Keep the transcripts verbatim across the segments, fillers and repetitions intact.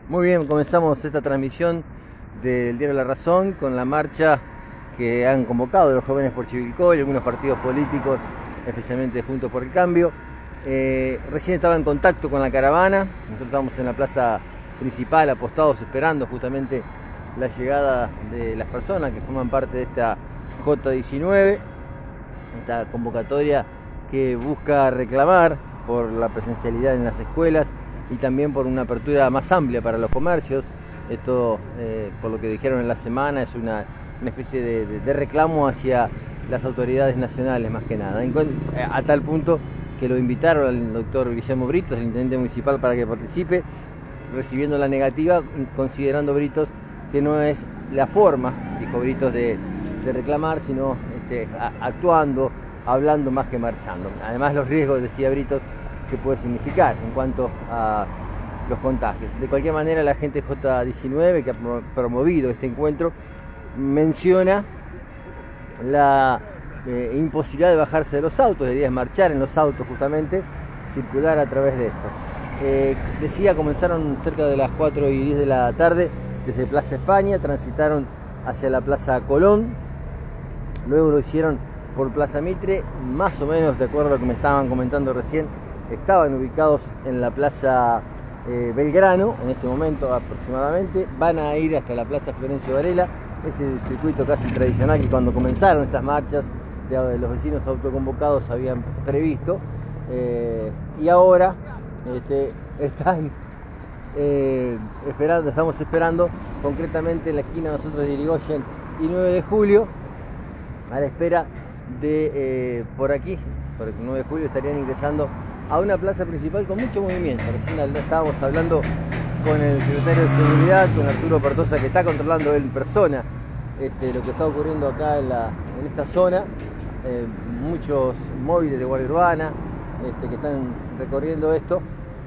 Muy bien, comenzamos esta transmisión del diario La Razón con la marcha que han convocado los jóvenes por Chivilcoy y algunos partidos políticos, especialmente Juntos por el Cambio. Eh, recién estaba en contacto con la caravana, nosotros estamos en la plaza principal apostados esperando justamente la llegada de las personas que forman parte de esta J diecinueve, esta convocatoria que busca reclamar por la presencialidad en las escuelas y también por una apertura más amplia para los comercios. Esto, eh, por lo que dijeron en la semana, es una, una especie de, de, de reclamo hacia las autoridades nacionales más que nada, en, a tal punto que lo invitaron al doctor Guillermo Britos, el intendente municipal, para que participe, recibiendo la negativa, considerando Britos que no es la forma, dijo Britos, de, de reclamar, sino este, a, actuando, hablando más que marchando. Además, los riesgos, decía Britos, que puede significar en cuanto a los contagios. De cualquier manera, la gente J diecinueve que ha promovido este encuentro menciona la eh, imposibilidad de bajarse de los autos, la idea es marchar en los autos justamente, circular a través de esto. Eh, decía, comenzaron cerca de las cuatro y diez de la tarde desde Plaza España, transitaron hacia la Plaza Colón, luego lo hicieron por Plaza Mitre, más o menos de acuerdo a lo que me estaban comentando recién, estaban ubicados en la Plaza eh, Belgrano, en este momento aproximadamente, van a ir hasta la Plaza Florencio Varela, es el circuito casi tradicional que cuando comenzaron estas marchas de, de los vecinos autoconvocados habían previsto, eh, y ahora este, están eh, esperando, estamos esperando concretamente en la esquina nosotros de Irigoyen y nueve de julio, a la espera de eh, por aquí, por el nueve de julio estarían ingresando a una plaza principal con mucho movimiento. Recién estábamos hablando con el secretario de Seguridad, con Arturo Pertosa, que está controlando él en persona este, lo que está ocurriendo acá en, la, en esta zona. Eh, muchos móviles de Guardia Urbana este, que están recorriendo esto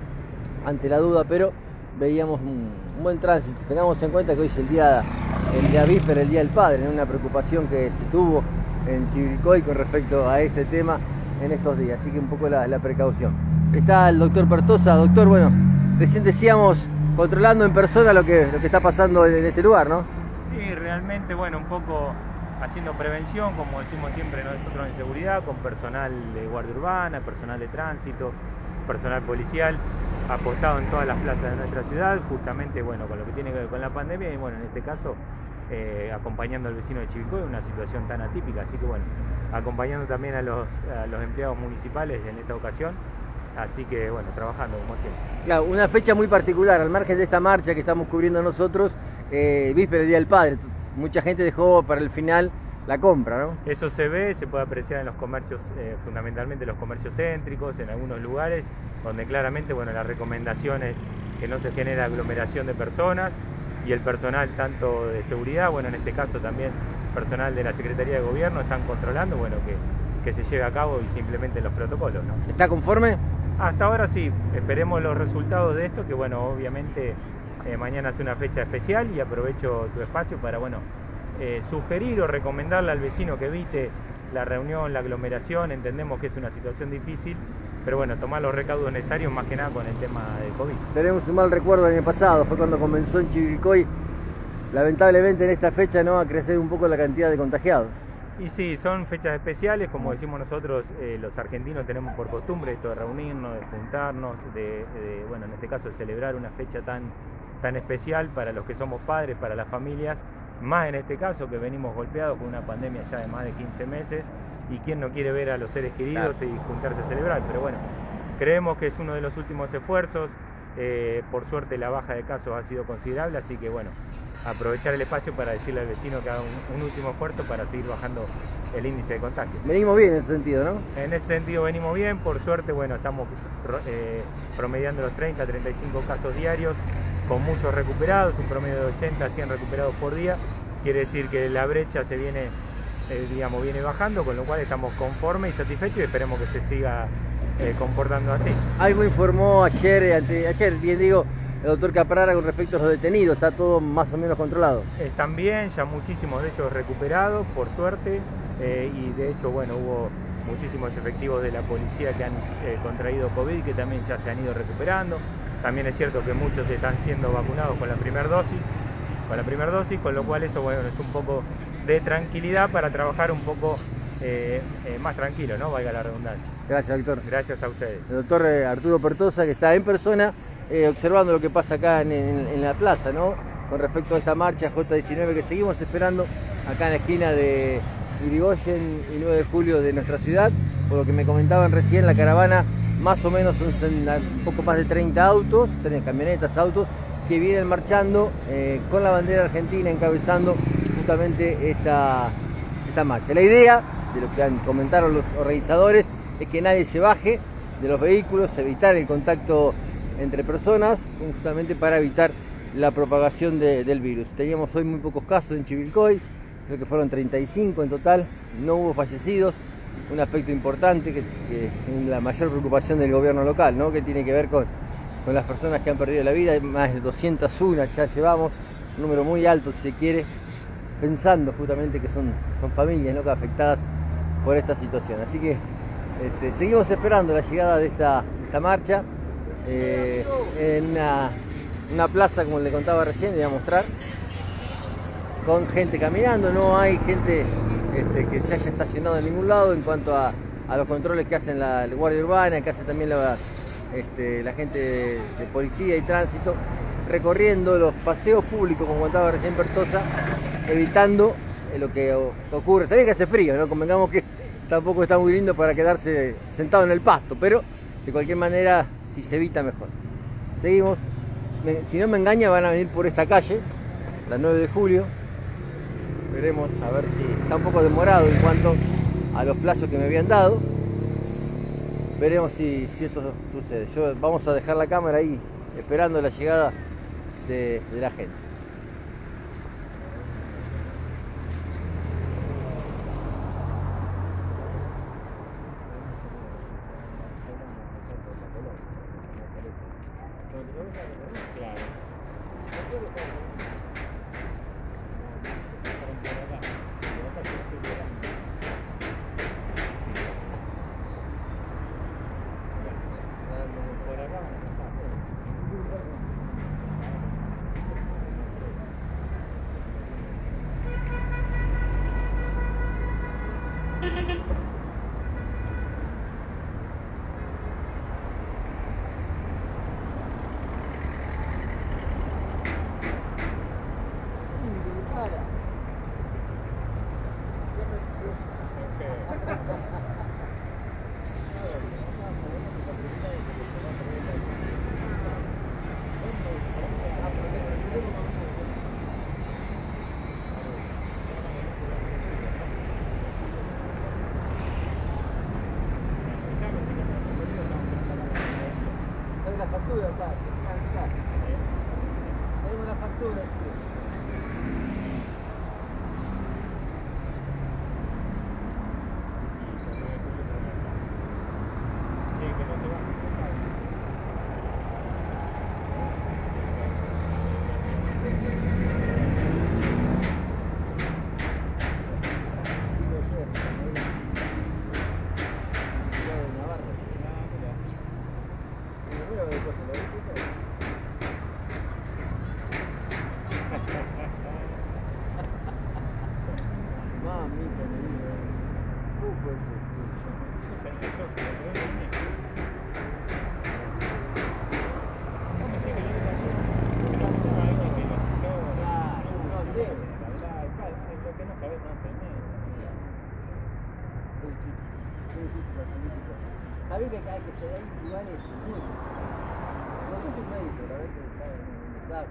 ante la duda, pero veíamos un, un buen tránsito. Tengamos en cuenta que hoy es el día, el día víspera, el Día del Padre, ¿no? Una preocupación que se tuvo en Chivilcoy con respecto a este tema en estos días, así que un poco la, la precaución. Está el doctor Pertosa. Doctor, bueno, recién decíamos, controlando en persona lo que, lo que está pasando en este lugar, ¿no? Sí, realmente, bueno, un poco haciendo prevención, como decimos siempre nosotros en seguridad, con personal de Guardia Urbana, personal de tránsito, personal policial, apostado en todas las plazas de nuestra ciudad, justamente, bueno, con lo que tiene que ver con la pandemia y, bueno, en este caso, eh, acompañando al vecino de Chivilcoy en una situación tan atípica, así que, bueno, acompañando también a los, a los empleados municipales en esta ocasión, así que bueno, trabajando como siempre. Claro, una fecha muy particular, al margen de esta marcha que estamos cubriendo nosotros, eh, víspera del Día del Padre, mucha gente dejó para el final la compra, ¿no? Eso se ve, se puede apreciar en los comercios, eh, fundamentalmente los comercios céntricos, en algunos lugares, donde claramente, bueno, la recomendación es que no se genere aglomeración de personas, y el personal tanto de seguridad, bueno, en este caso también personal de la Secretaría de Gobierno, están controlando, bueno, que, que se lleve a cabo y se implementen los protocolos, ¿no? ¿Está conforme? Hasta ahora sí, esperemos los resultados de esto, que bueno, obviamente eh, mañana es una fecha especial y aprovecho tu espacio para, bueno, eh, sugerir o recomendarle al vecino que evite la reunión, la aglomeración. Entendemos que es una situación difícil, pero bueno, tomar los recaudos necesarios más que nada con el tema de COVID. Tenemos un mal recuerdo del año pasado, fue cuando comenzó en Chivilcoy, lamentablemente en esta fecha, ¿no?, a crecer un poco la cantidad de contagiados. Y sí, son fechas especiales, como decimos nosotros, eh, los argentinos tenemos por costumbre esto de reunirnos, de juntarnos, de, de, bueno, en este caso de celebrar una fecha tan, tan especial para los que somos padres, para las familias, más en este caso que venimos golpeados con una pandemia ya de más de quince meses, y quién no quiere ver a los seres queridos, claro, y juntarse a celebrar. Pero bueno, creemos que es uno de los últimos esfuerzos. Eh, por suerte la baja de casos ha sido considerable, así que bueno, aprovechar el espacio para decirle al vecino que haga un, un último esfuerzo para seguir bajando el índice de contagio. Venimos bien en ese sentido, ¿no? En ese sentido venimos bien, por suerte, bueno, estamos eh, promediando los treinta a treinta y cinco casos diarios, con muchos recuperados, un promedio de ochenta a cien recuperados por día. Quiere decir que la brecha se viene, eh, digamos, viene bajando, con lo cual estamos conformes y satisfechos y esperemos que se siga eh, comportando así. Algo informó ayer, ante, ayer, bien digo, el doctor Caprara con respecto a los detenidos. ¿Está todo más o menos controlado? Están bien, ya muchísimos de ellos recuperados, por suerte, eh, y de hecho, bueno, hubo muchísimos efectivos de la policía que han eh, contraído COVID, que también ya se han ido recuperando. También es cierto que muchos están siendo vacunados con la primera dosis, con la primera dosis, con lo cual eso, bueno, es un poco de tranquilidad para trabajar un poco eh, eh, más tranquilo, ¿no? Valga la redundancia. Gracias, doctor. Gracias a ustedes. El doctor Arturo Pertosa, que está en persona eh, observando lo que pasa acá en, en, en la plaza, ¿no? Con respecto a esta marcha J diecinueve que seguimos esperando acá en la esquina de Irigoyen y nueve de julio de nuestra ciudad. Por lo que me comentaban recién, la caravana más o menos son un poco más de treinta autos, tres camionetas, autos, que vienen marchando eh, con la bandera argentina encabezando justamente esta, esta marcha. La idea, de lo que han comentado los organizadores, es que nadie se baje de los vehículos, evitar el contacto entre personas, justamente para evitar la propagación de, del virus. Teníamos hoy muy pocos casos en Chivilcoy, creo que fueron treinta y cinco en total, no hubo fallecidos, un aspecto importante que, que es la mayor preocupación del gobierno local, ¿no? Que tiene que ver con, con las personas que han perdido la vida, más de doscientas uno ya llevamos, un número muy alto si se quiere, pensando justamente que son, son familias, ¿no?, que afectadas por esta situación. Así que este, seguimos esperando la llegada de esta, de esta marcha eh, en una, una plaza, como le contaba recién, le voy a mostrar, con gente caminando, no hay gente este, que se haya estacionado en ningún lado en cuanto a, a los controles que hacen la, la Guardia Urbana, que hace también la, este, la gente de, de policía y tránsito, recorriendo los paseos públicos, como contaba recién Pertosa, evitando eh, lo que ocurre. También que hace frío, ¿no? Convengamos que tampoco está muy lindo para quedarse sentado en el pasto, pero de cualquier manera, si se evita, mejor. Seguimos. Me, si no me engaña, van a venir por esta calle, la nueve de julio. Veremos a ver si está un poco demorado en cuanto a los plazos que me habían dado. Veremos si, si esto sucede. Yo, vamos a dejar la cámara ahí esperando la llegada de, de la gente. Factura, está, está, tenemos la factura, sí. Sabés que hay que ser, hay lugares muy... Lo que es un médico, la verdad que está en un estado,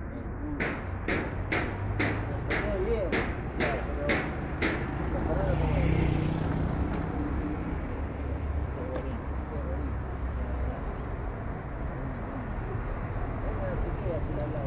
se ve bien, claro, pero comparado con él. Qué bonito, qué bonito. No se queda sin hablar.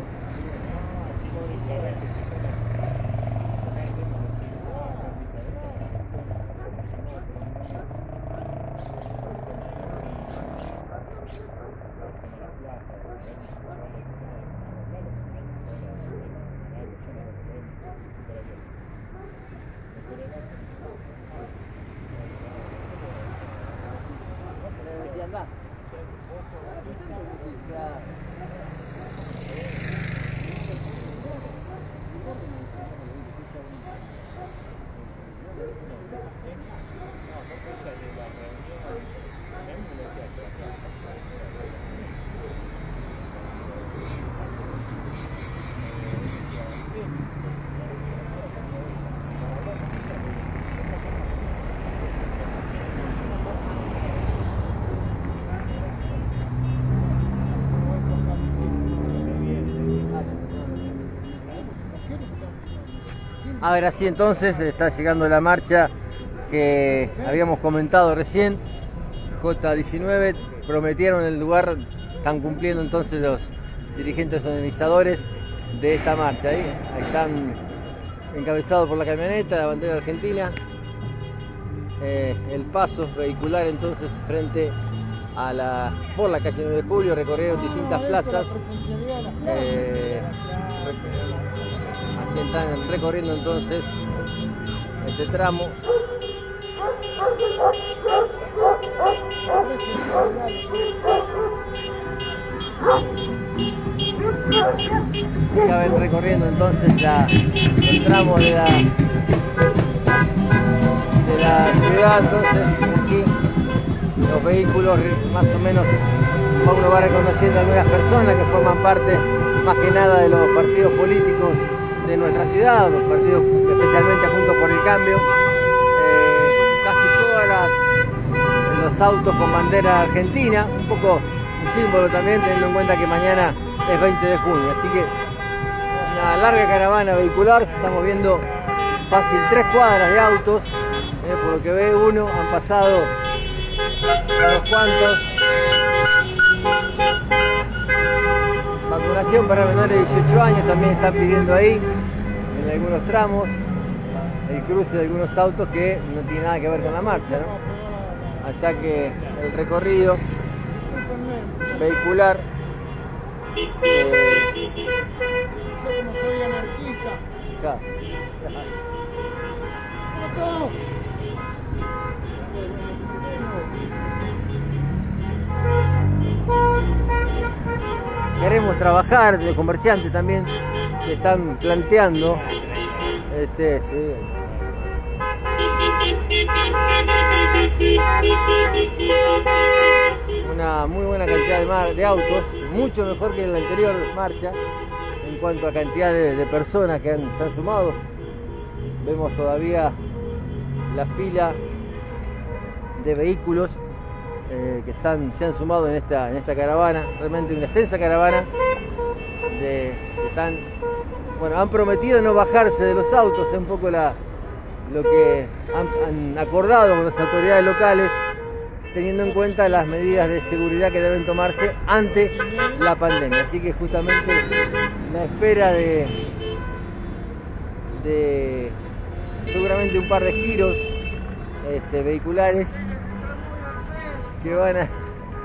Andá. A ver, así entonces está llegando la marcha que habíamos comentado recién, J diecinueve, prometieron el lugar, están cumpliendo entonces los dirigentes organizadores de esta marcha. Ahí, ahí están encabezados por la camioneta, la bandera argentina, eh, el paso vehicular entonces frente a la, por la calle nueve de julio, recorrieron distintas plazas, eh, así están recorriendo entonces este tramo. Ya ven recorriendo entonces la, el tramo de la, de la ciudad, entonces aquí los vehículos más o menos uno va reconociendo a algunas personas que forman parte más que nada de los partidos políticos de nuestra ciudad, los partidos especialmente Juntos por el Cambio. Eh, casi todas las, los autos con bandera argentina, un poco un símbolo también teniendo en cuenta que mañana es veinte de junio, así que una larga caravana vehicular, estamos viendo fácil tres cuadras de autos, eh, por lo que ve uno, han pasado unos cuantos. Vacunación para menores de dieciocho años también están pidiendo ahí, en algunos tramos, el cruce de algunos autos que no tiene nada que ver con la marcha, ¿no? Hasta que el recorrido vehicular, eh, yo como soy anarquista, acá. Queremos trabajar, los comerciantes también que están planteando este, sí. Una muy buena cantidad de, mar, de autos, mucho mejor que en la anterior marcha en cuanto a cantidad de, de personas que han, se han sumado. Vemos todavía la fila de vehículos eh, que están, se han sumado en esta, en esta caravana, realmente una extensa caravana de, que están, bueno, han prometido no bajarse de los autos, es un poco la, lo que han, han acordado con las autoridades locales, teniendo en cuenta las medidas de seguridad que deben tomarse ante la pandemia. Así que justamente la espera de, de seguramente un par de giros este, vehiculares que van a...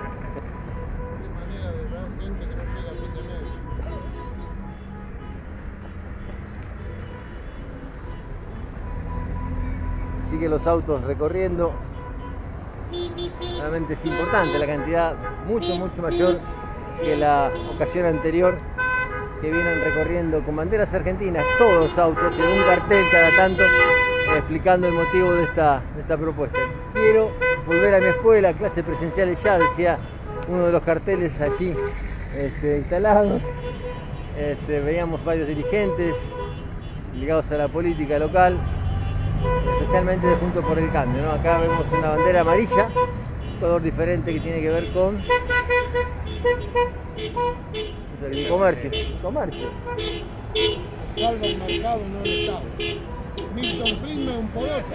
Así que los autos recorriendo, realmente es importante la cantidad, mucho mucho mayor que la ocasión anterior, que vienen recorriendo con banderas argentinas todos los autos y un cartel cada tanto eh, explicando el motivo de esta, de esta propuesta. Quiero volver a mi escuela, clases presenciales ya, decía uno de los carteles allí este, instalados. Este, veíamos varios dirigentes ligados a la política local, especialmente de Juntos por el Cambio, ¿no? Acá vemos una bandera amarilla, un color diferente que tiene que ver con el comercio. comercio. Salva el mercado, no el Estado. Milton Friedman, un poderoso.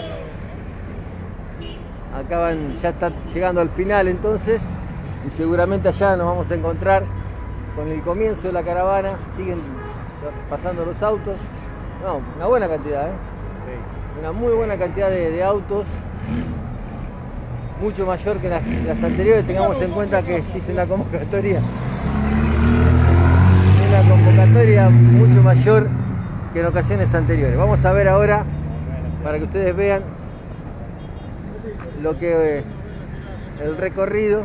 Acá van, ya está llegando al final entonces, y seguramente allá nos vamos a encontrar con el comienzo de la caravana. Siguen pasando los autos, no, una buena cantidad, ¿eh? Sí. Una muy buena cantidad de, de autos, mucho mayor que las, las anteriores. Tengamos en cuenta que se hizo una convocatoria una convocatoria mucho mayor que en ocasiones anteriores. Vamos a ver ahora, para que ustedes vean lo que el recorrido.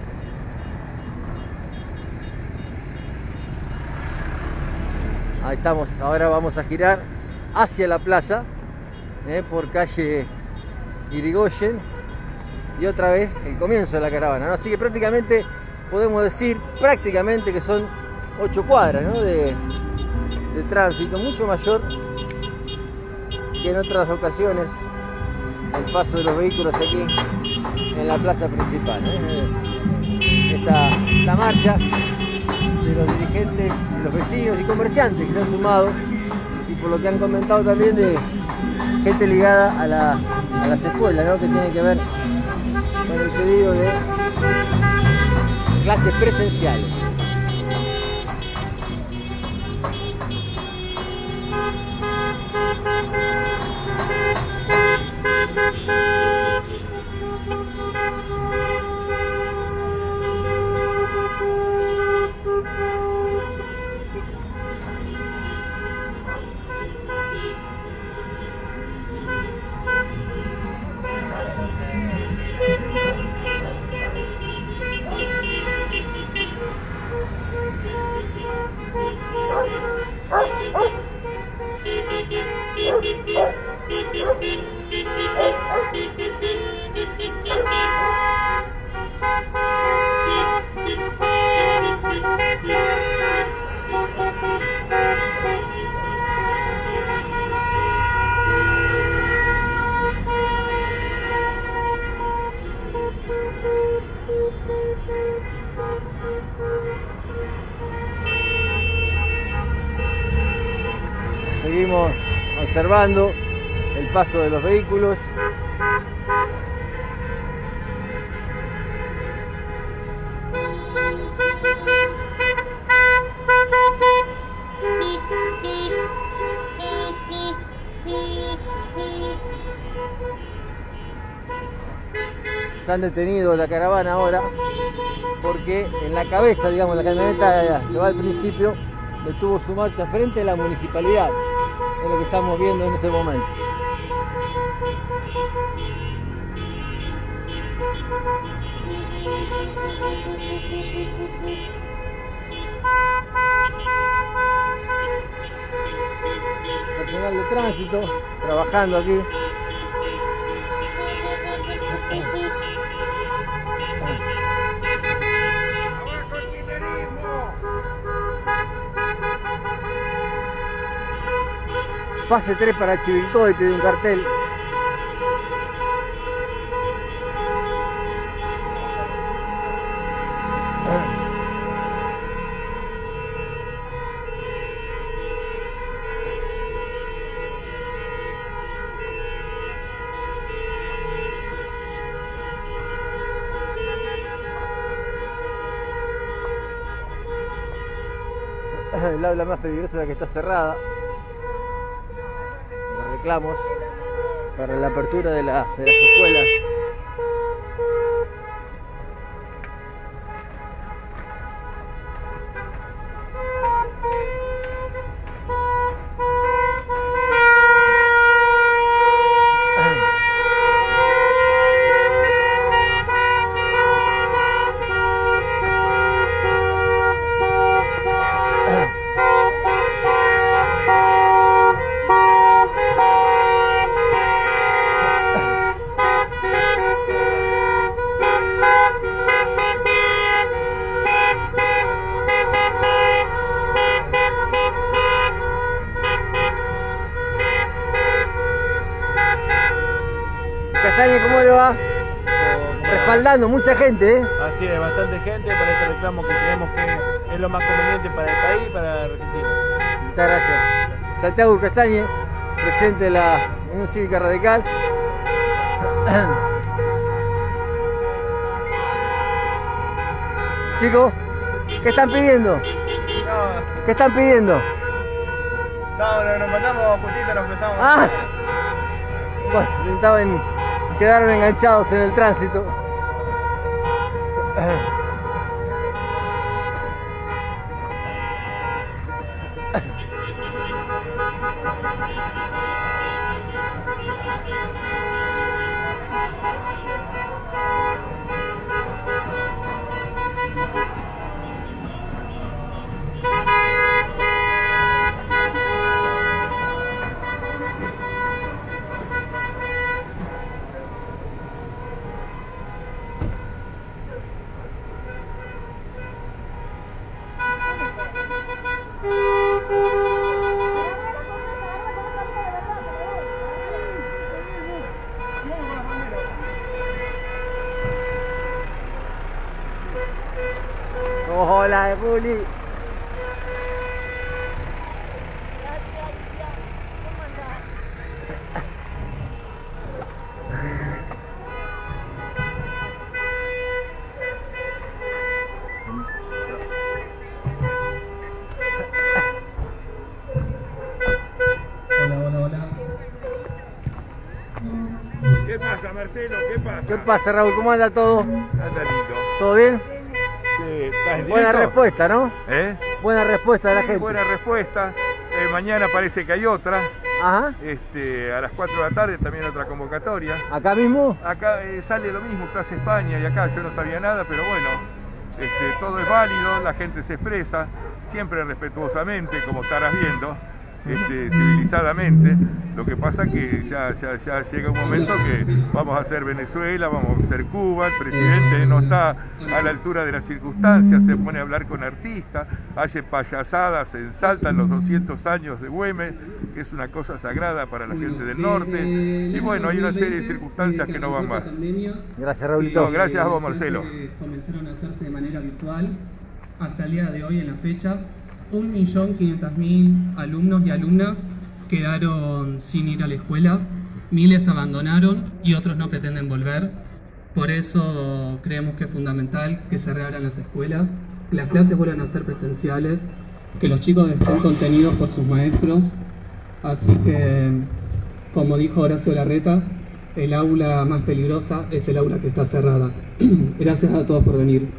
Ahí estamos, ahora vamos a girar hacia la plaza, eh, por calle Irigoyen, y otra vez el comienzo de la caravana, ¿no? Así que prácticamente podemos decir prácticamente que son ocho cuadras, ¿no? de, de tránsito, mucho mayor que en otras ocasiones el paso de los vehículos aquí en la plaza principal, ¿eh? Esta, esta marcha de los dirigentes, de los vecinos y comerciantes que se han sumado y por lo que han comentado también de gente ligada a, la, a las escuelas, ¿no? Que tiene que ver con el pedido de clases presenciales. Seguimos observando el paso de los vehículos. Se han detenido la caravana ahora porque en la cabeza, digamos, la camioneta que va al principio detuvo su marcha frente a la municipalidad. Es lo que estamos viendo en este momento. Personal de tránsito trabajando aquí. Fase tres para Chivilcoy, pide un cartel. El aula más peligrosa es la que está cerrada. Reclamos para la apertura de, la, de las escuelas. Castañe, ¿cómo le va? Respaldando mucha gente, ¿eh? Así es, bastante gente para este reclamo que creemos que es lo más conveniente para el país y para Argentina. Muchas gracias. Santiago Castañe, presidente de la Unión Cívica Radical. Chicos, ¿qué están pidiendo? No, ¿Qué están pidiendo? no, nos matamos justito, nos cruzamos. Ah, bueno, intentaban quedaron enganchados en el tránsito. Hola, Juli. pasa, Marcelo? ¿Qué pasa? ¿Qué pasa, Raúl? ¿Cómo anda todo? Anda lindo. ¿Todo bien? Sí, ¿estás Buena listo? respuesta, ¿no? ¿Eh? Buena respuesta de la Sí, gente. buena respuesta. Eh, mañana parece que hay otra. Ajá. Este, a las cuatro de la tarde también otra convocatoria. ¿Acá mismo? Acá eh, sale lo mismo, Plaza España, y acá yo no sabía nada, pero bueno, este, todo es válido, la gente se expresa, siempre respetuosamente, como estarás viendo, este, civilizadamente. Lo que pasa que ya, ya, ya llega un momento que vamos a hacer Venezuela, vamos a hacer Cuba, el presidente no está a la altura de las circunstancias, se pone a hablar con artistas, hace payasadas, se ensaltan los doscientos años de Güemes, que es una cosa sagrada para la gente del norte, y bueno, hay una serie de circunstancias que no van más. Gracias, Raulito. No, gracias a vos, Marcelo. Comenzaron a hacerse de manera virtual hasta el día de hoy, en la fecha, un millón quinientos mil alumnos y alumnas quedaron sin ir a la escuela, miles abandonaron y otros no pretenden volver. Por eso creemos que es fundamental que se reabran las escuelas, que las clases vuelvan a ser presenciales, que los chicos estén contenidos por sus maestros. Así que, como dijo Horacio Larreta, el aula más peligrosa es el aula que está cerrada. Gracias a todos por venir.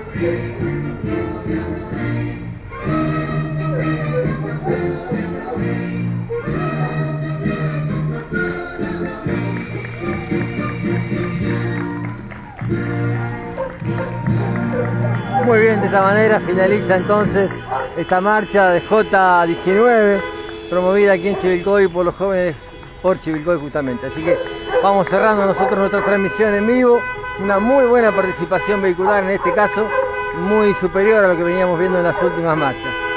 Thank you. Muy bien, de esta manera finaliza entonces esta marcha de J diecinueve, promovida aquí en Chivilcoy por los jóvenes por Chivilcoy justamente. Así que vamos cerrando nosotros nuestra transmisión en vivo. Una muy buena participación vehicular en este caso, muy superior a lo que veníamos viendo en las últimas marchas.